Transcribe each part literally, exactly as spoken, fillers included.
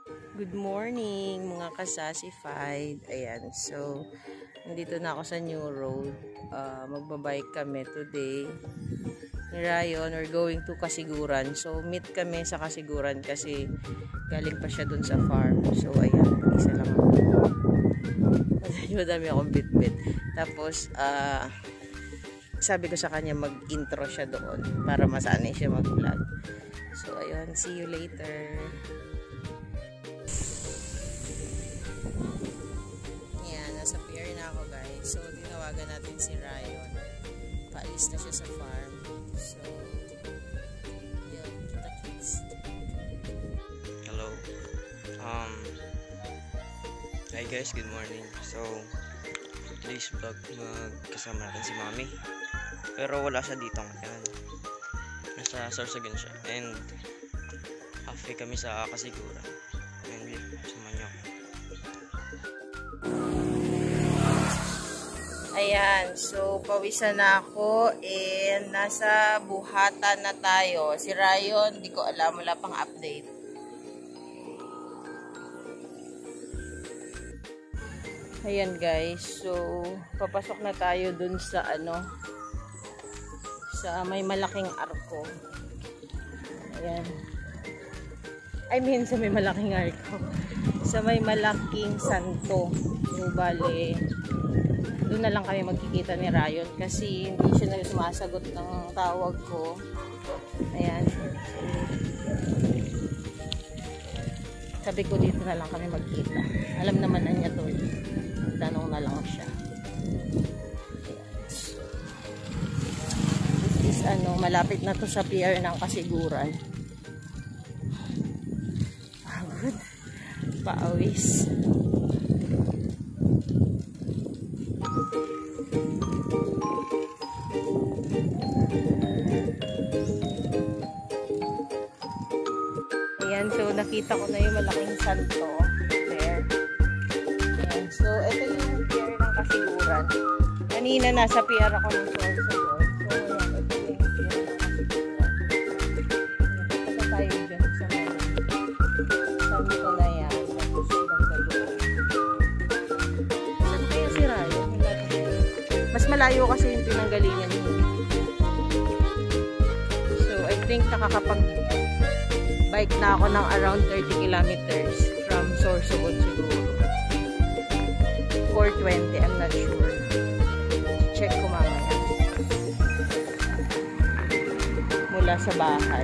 Good morning mga kasasified. Ayan, so nandito na ako sa New Road. Uh, magbabike kami today. Ni Ryan, we're going to Kasiguran. So meet kami sa Kasiguran kasi galing pa siya dun sa farm. So ayan, isa lang ako. Madami akong bit-bit. Tapos, uh, sabi ko sa kanya mag-intro siya doon para masanay siya mag-vlog. So ayun, see you later. Nasa pier na ako guys. So tinawagan natin si Ryan. Paalis na siya sa farm. So yun, kita kids. Hello. Um Hi guys, good morning. So today's vlog, magkasama natin si Mami. Pero wala siya dito ngayon. Nasa Sorsogon siya. And halfway kami sa Kasiguran. And yeah, sama niyo. Ayan, so pawisan na ako and nasa buhatan na tayo. Si Ryan, di ko alam, wala pang update. Ayan guys, so papasok na tayo dun sa ano, sa may malaking arko. Ayan. I mean sa may malaking arko. Sa may malaking santo. So bale, doon na lang kami magkikita ni Ryan kasi hindi siya na sumasagot ng tawag ko. Ayan. Sabi ko dito na lang kami magkita. Alam naman na niya to. Tanong na lang siya. This is ano, malapit na to sa pier ng Kasiguran. Pagod. Paawis. Ayan, so nakita ko na yung malaking santo there. Ayan, so ito yung pier ng Kasiguran. Kanina nasa pier ako ng Sorsogon. So ayan, ito yung pier ng Kasiguran. Punta tayo dyan sa mga santo na yan. Tapos banda doon. Saan kaya si Ryan? Mas malayo kasi yung pinanggalingan mo. So I think nakakapag bike na ako ng around thirty kilometers from Sorsogon siguro. Or twenty, I'm not sure. Check ko mamaya. Mula sa bahay.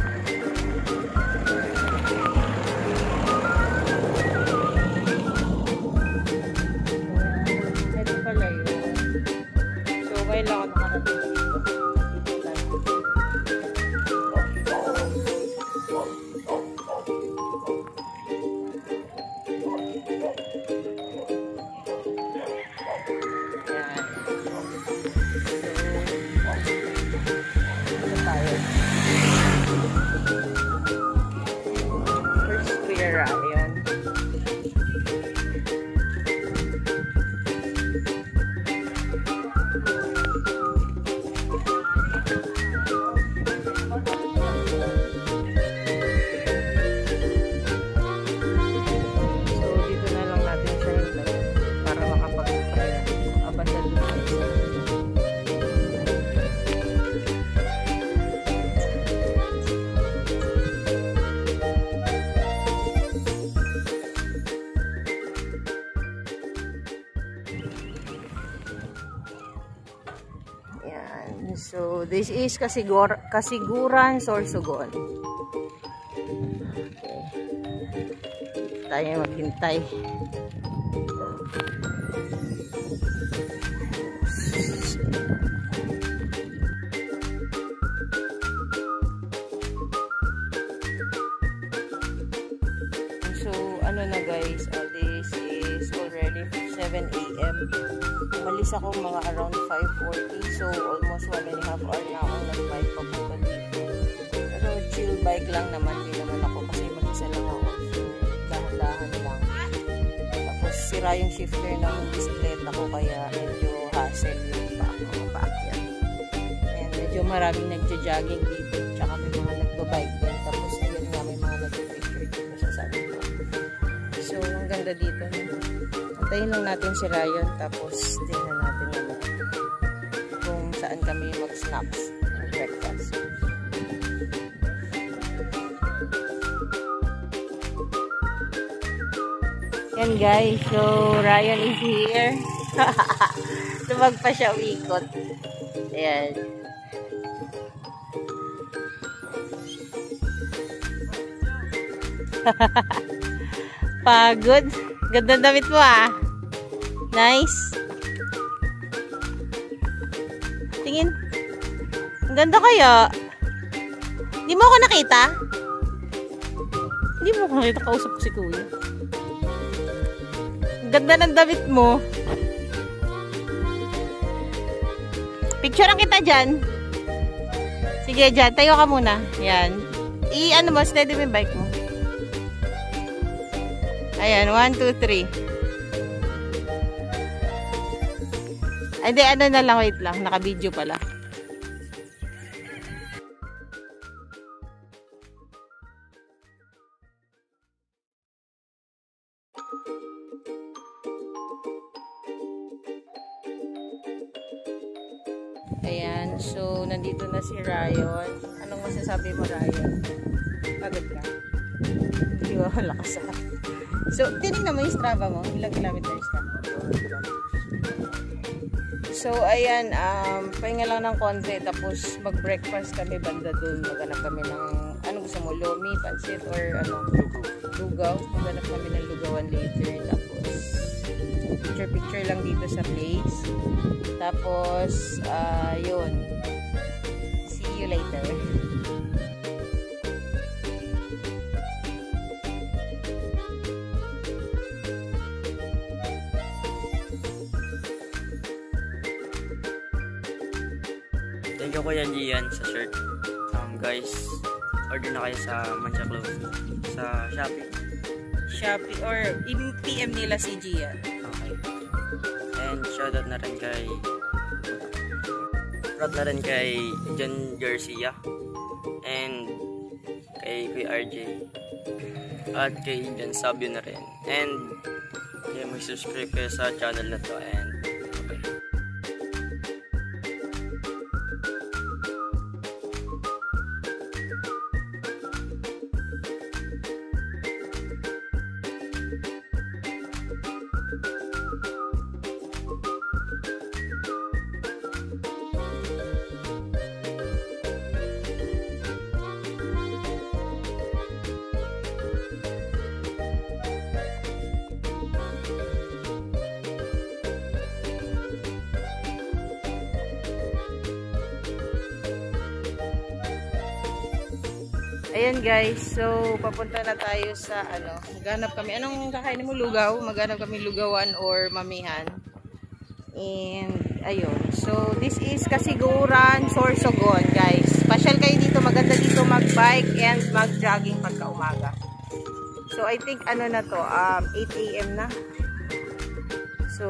Ito pala yun. So, kailangan nakarating dito. Dito lang. So, this is Kasigur Kasiguran, Sorsogon. Okay. Tayo maghintay. So, ano na guys, uh, this is already seven A M Umalis ako mga around five forty. So, almost one and a half hour na akong nag-bike papunta dito. Pero chill bike lang naman. Hindi naman ako kasi mag-isa lang ako. So, dahan-dahan lang. Tapos, sira yung shifter ng bisikleta ko kaya medyo hassle yung mga paakyat. And medyo maraming nagja-jogging dito. Tsaka may mga nagba-bike din. Tapos, ayun nga may mga nagpa-picture dito sa santo. ganda dito. Antayin lang natin si Ryan, tapos tingnan natin naman kung saan kami mag-snacks, mag-breakfast. Yan guys, so Ryan is here. Lumag pa siya uikot. Ayan. Pagod. Ganda damit mo ah. Nice. Tingin. Ang ganda kaya. Hindi mo ako nakita? Hindi mo ako nakita. Kausap ko si Kuya. Ang ganda ng damit mo. Picturean kita dyan. Sige dyan. Tayo ka muna. Yan. I-ano mo. Steady mo yung bike mo. Ayan. One, two, three. Ay, di, ano na lang, wait lang. Naka-video pala. Ayan, so, nandito na si Ryan. Anong masasabi mo, Ryan? Pagod ka? Hindi mo malakas ah. So, tinignan mo yung Strava mo. Ilang kilometers ka? So, ayan, um, pahinga lang ng konti, tapos mag-breakfast kami banda dun. Maghanap kami ng, ano gusto mo, lomi, pansit, or ano? Lugaw. Maghanap kami ng lugawan later. Tapos, picture-picture lang dito sa place. Tapos, uh, yun. See you later. Thank you Kuya Gian sa shirt. Um, guys, order na kayo sa Mancha Clothing sa Shopee. Shopee or P M nila si Gian. Okay. And shoutout na rin kay shoutout na rin kay John Garcia and kay Kuya R J at kay John Sabio na rin. And kaya mag-subscribe kayo sa channel na to. And ayan guys, so papunta na tayo sa ano, maghanap kami, anong kakainin mo, lugaw? Maghanap kami lugawan or mamihan. And ayun, so this is Kasiguran, Sorsogon guys. Pasyal kayo dito, maganda dito mag-bike and mag-jogging pagka umaga. So I think ano na to, um, eight A M na. So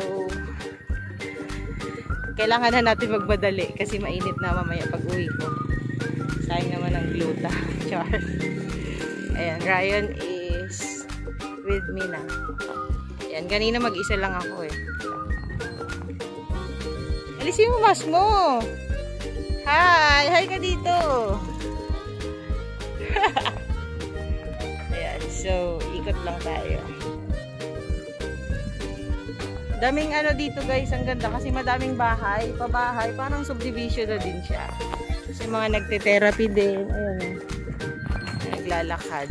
kailangan na natin magmadali kasi mainit na mamaya pag uwi ko. Sayang naman ang gluta. Char. Ayan, Ryan is with me na. Ayan, ganina mag-isa lang ako eh. Alisin mo mask mo. Hi! Hi ka dito. Ayan, so ikot lang tayo. Daming ano dito guys, ang ganda kasi madaming bahay, pabahay, parang subdivision na din siya. Kasi mga nagte-therapy din. Ayun. Naglalakad.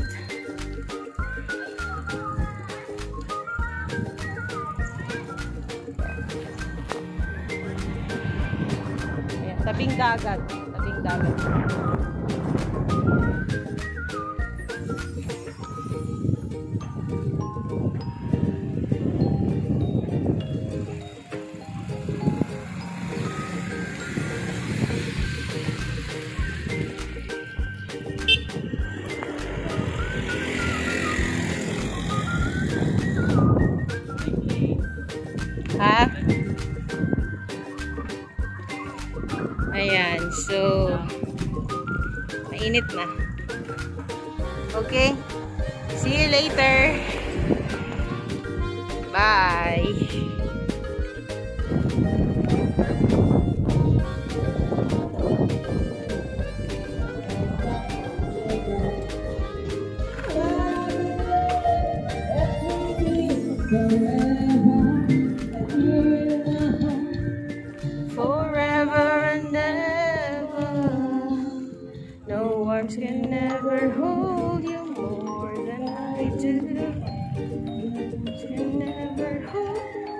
Ayan. Tabing dagat. Tabing dagat. Ha? Ayan, so mainit na. Okay? See you later. Bye! Forever and ever, no arms can never hold you more than I do. Can never hold.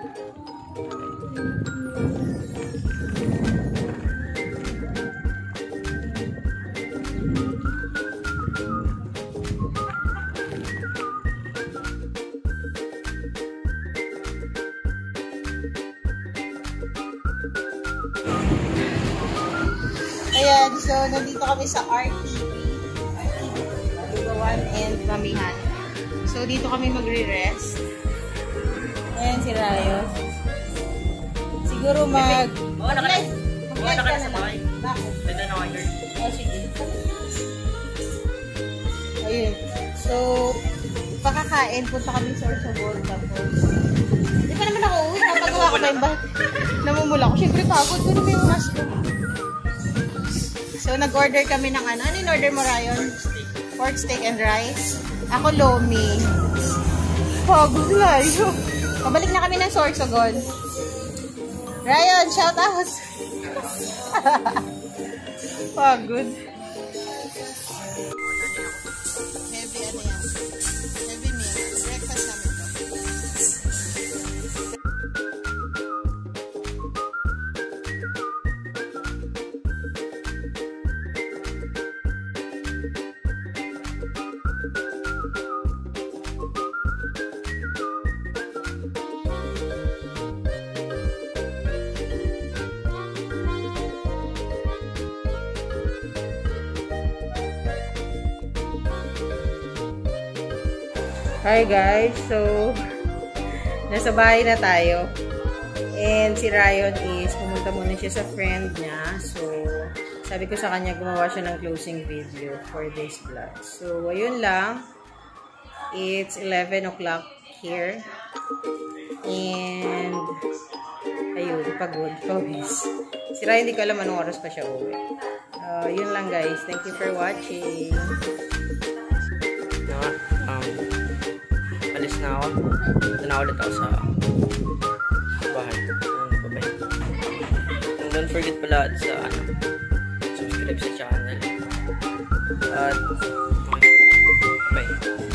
Ayan, so nandito kami sa R T V, Lugawan and Mamihan. So dito kami magre-rest. Ayan si Rayo. Siguro mag... Oo, nakalive. Oo, nakalive sa bahay. Bakit? Pwede na kayo. O, sige. Ayun. So, pakakain. Punta kami sa Orsogol. Tapos, hindi pa naman ako uwi. Napagawa ko na yung bahay. Namumula ko. Siyempre, pagod ko na yung mask ko. So, nag-order kami ng ano. Ano yung order mo, Ryan? Pork steak and rice. Ako, lomi. Pagod layo. Pabalik na kami ng Sorsogon. Ryan, shout out! Pagod. Heavy ano yan? Heavy meal. Breakfast namin to. Hi guys, so nasa bahay na tayo and si Ryan is pumunta muna siya sa friend niya, so sabi ko sa kanya gumawa siya ng closing video for this vlog. So ayun lang, it's eleven o'clock here and ayun, pagod, pawis. Si Ryan hindi ko alam anong oras pa siya uwi. Uh, yun lang guys, thank you for watching. Um, alis na ako. Ito na ulit ako sa bahay. Bye-bye. And don't forget pala sa ano, subscribe sa channel. At okay. Bye.